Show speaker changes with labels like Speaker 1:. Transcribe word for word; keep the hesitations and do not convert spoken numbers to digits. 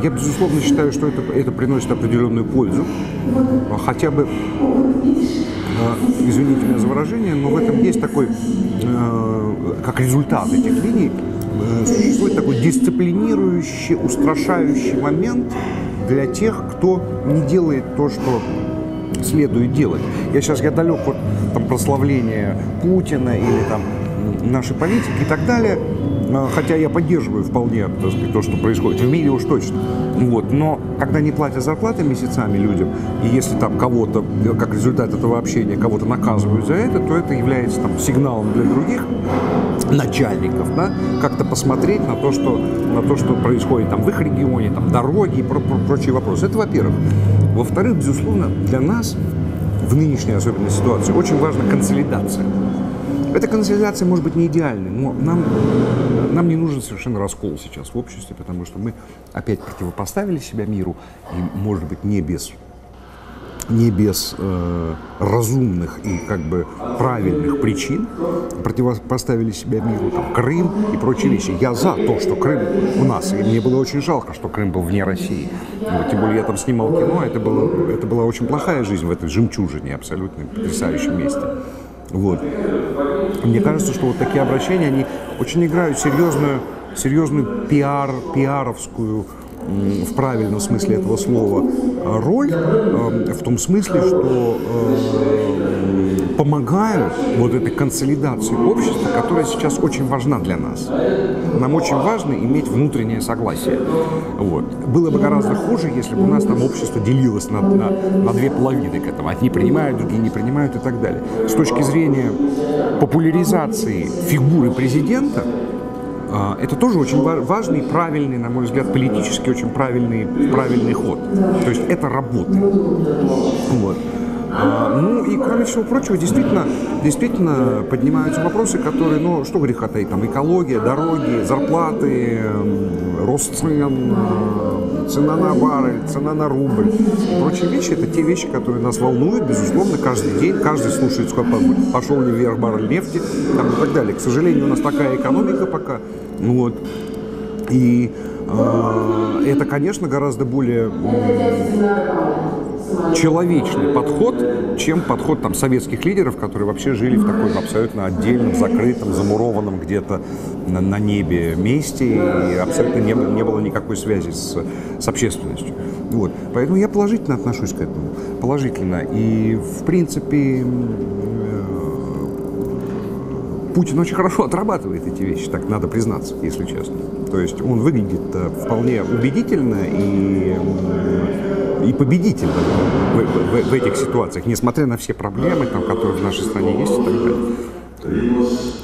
Speaker 1: я, безусловно, считаю, что это, это приносит определенную пользу, хотя бы, извините меня за выражение, но в этом есть такой, как результат этих линий, существует такой дисциплинирующий, устрашающий момент для тех, кто не делает то, что следует делать. Я сейчас я далек от там, прославления Путина или там нашей политики и так далее, хотя я поддерживаю вполне, так сказать, то, что происходит в мире уж точно. Вот. Но когда не платят зарплаты месяцами людям, и если там кого-то, как результат этого общения, кого-то наказывают за это, то это является там сигналом для других начальников, да, как-то посмотреть на то, что, на то, что происходит там в их регионе, там дороги и про- про- прочие вопросы. Это во-первых. Во-вторых, безусловно, для нас в нынешней особенной ситуации очень важна консолидация. Эта консолидация может быть не идеальной, но нам, нам не нужен совершенно раскол сейчас в обществе, потому что мы опять противопоставили себя миру, и, может быть, не без, не без э, разумных и как бы правильных причин противопоставили себя миру, там, Крым и прочие вещи. Я за то, что Крым у нас, и мне было очень жалко, что Крым был вне России. Вот, тем более я там снимал кино, это, было, это была очень плохая жизнь в этой жемчужине, абсолютно потрясающем месте. Вот. Мне кажется, что вот такие обращения, они очень играют серьезную, серьезную пиар, пиаровскую, в правильном смысле этого слова, роль, в том смысле, что помогают вот этой консолидации общества, которая сейчас очень важна для нас. Нам очень важно иметь внутреннее согласие. Вот. Было бы гораздо хуже, если бы у нас там общество делилось на, на, на две половины к этому. Одни принимают, другие не принимают и так далее. С точки зрения популяризации фигуры президента, это тоже очень важный, правильный, на мой взгляд, политически очень правильный, правильный ход. То есть это работает. Вот. Ну и, кроме всего прочего, действительно, действительно поднимаются вопросы, которые, ну, что греха таить, там, экология, дороги, зарплаты, рост цен, цена на баррель, цена на рубль и прочие вещи. Это те вещи, которые нас волнуют, безусловно, каждый день. Каждый слушает, сколько пошел ли вверх баррель нефти там, и так далее. К сожалению, у нас такая экономика пока. Вот. И э, это, конечно, гораздо более э, человечный подход, чем подход там, советских лидеров, которые вообще жили в таком абсолютно отдельном, закрытом, замурованном где-то на, на небе месте, и абсолютно не, не было никакой связи с, с общественностью. Вот. Поэтому я положительно отношусь к этому. Положительно. И, в принципе, Путин очень хорошо отрабатывает эти вещи, так надо признаться, если честно. То есть он выглядит вполне убедительно и, и победительно в, в, в этих ситуациях, несмотря на все проблемы, там, которые в нашей стране есть и так далее.